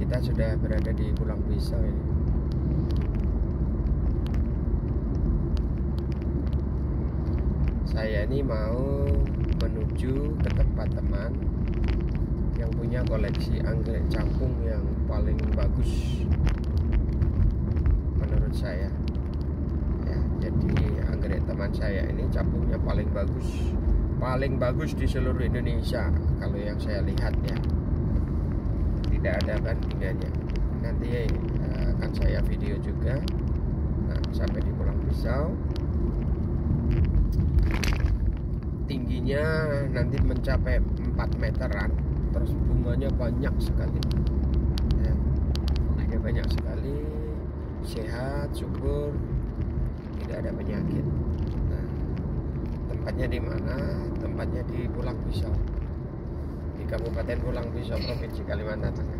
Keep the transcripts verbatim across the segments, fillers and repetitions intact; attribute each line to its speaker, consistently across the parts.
Speaker 1: kita sudah berada di Pulang Pisau ini. Saya ini mau menuju ke tempat teman yang punya koleksi anggrek capung yang paling bagus menurut saya. Ya, jadi anggrek teman saya ini capungnya paling bagus, paling bagus di seluruh Indonesia kalau yang saya lihat ya. Tidak ada bandingannya. Nanti uh, akan saya video juga. Nah, sampai di Pulang Pisau. Tingginya nanti mencapai empat meteran. Terus bunganya banyak sekali ya, bunganya banyak sekali, sehat, subur, tidak ada penyakit. Nah, tempatnya di mana? Tempatnya di Pulang Pisau, di Kabupaten Pulang Pisau, Provinsi Kalimantan Tengah.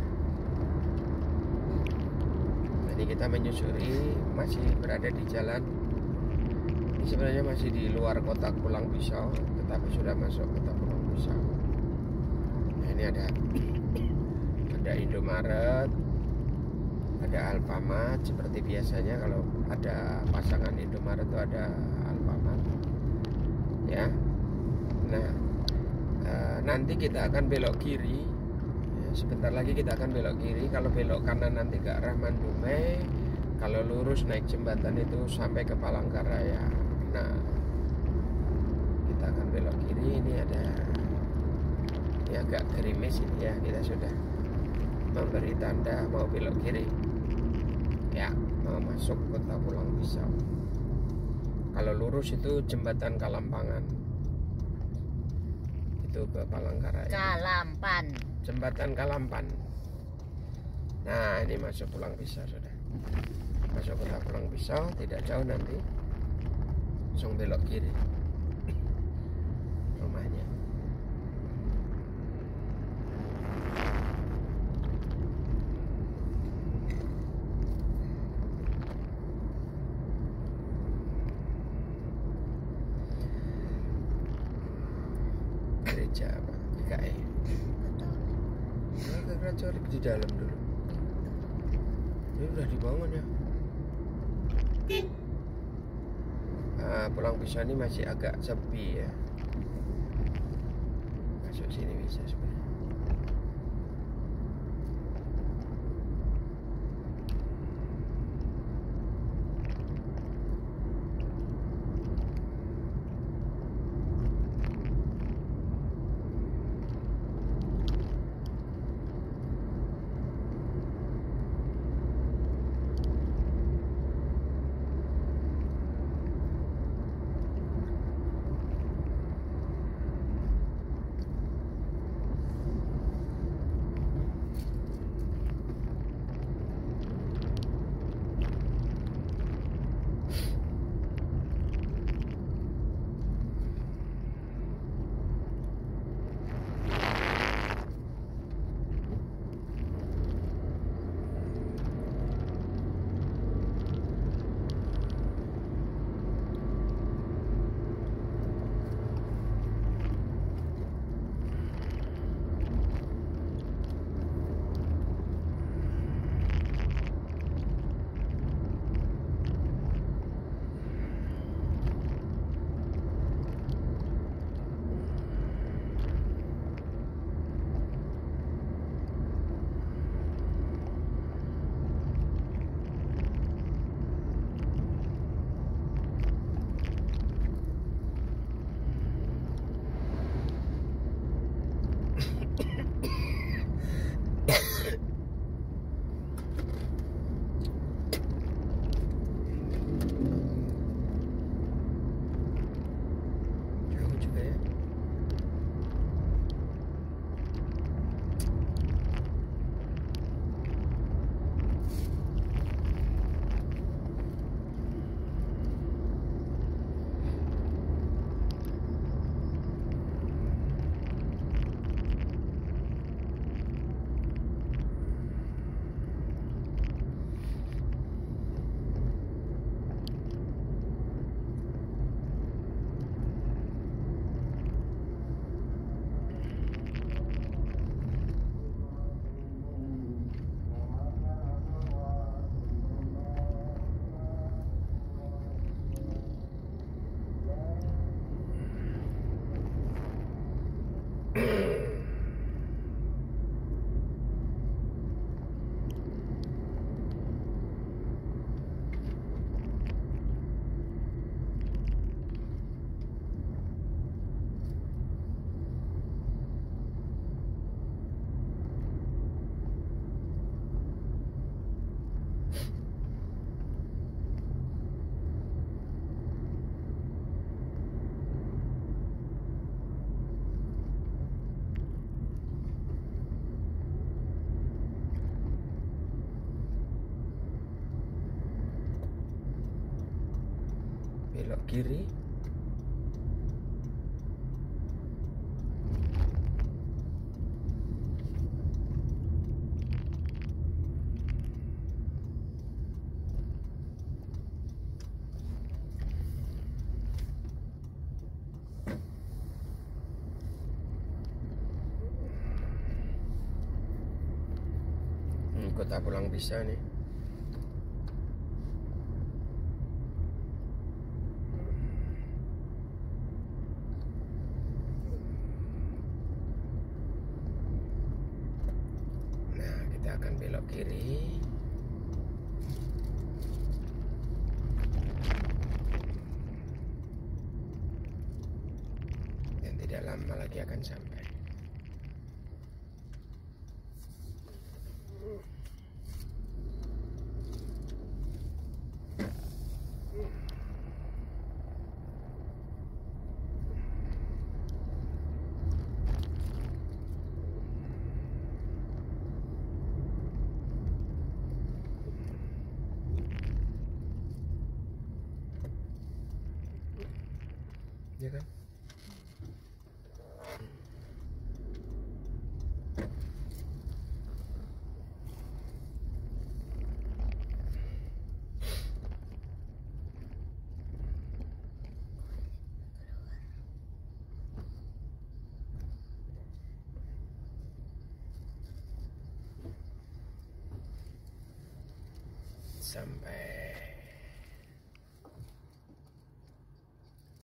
Speaker 1: Jadi kita menyusuri, masih berada di jalan. Ini sebenarnya masih di luar kota Pulang Pisau, tetapi sudah masuk kota Pulang Pisau. Nah, ini ada ada Indomaret, ada Alfamart seperti biasanya kalau ada pasangan Indomaret itu ada Alfamart. Ya. Nah, e, nanti kita akan belok kiri. Ya, sebentar lagi kita akan belok kiri. Kalau belok kanan nanti ke arah Mandumai. Kalau lurus naik jembatan itu sampai ke Palangkaraya. Nah, kita akan belok kiri. Ini ada, ini agak gerimis ini ya. Kita sudah memberi tanda mau belok kiri. Ya, mau masuk kota Pulang Pisau. Kalau lurus itu jembatan Kalampangan. Itu ke Palangkaraya.
Speaker 2: Kalampan.
Speaker 1: Jembatan Kalampan. Nah, ini masuk Pulang Pisau sudah. Masuk kota Pulang Pisau, tidak jauh nanti. Langsung belok kiri rumahnya. Gereja apa? G K I. Nah, ke Katolik di dalam dulu. Ini udah dibangun ya. Nah, Pulang Pisau ini masih agak sepi ya. Masuk sini bisa sebenarnya. belok kiri. Hmm, Kota Pulang Pisau nih. Nah, kita akan belok kiri. Dan tidak lama lagi akan sampai. Ya kan? Sampai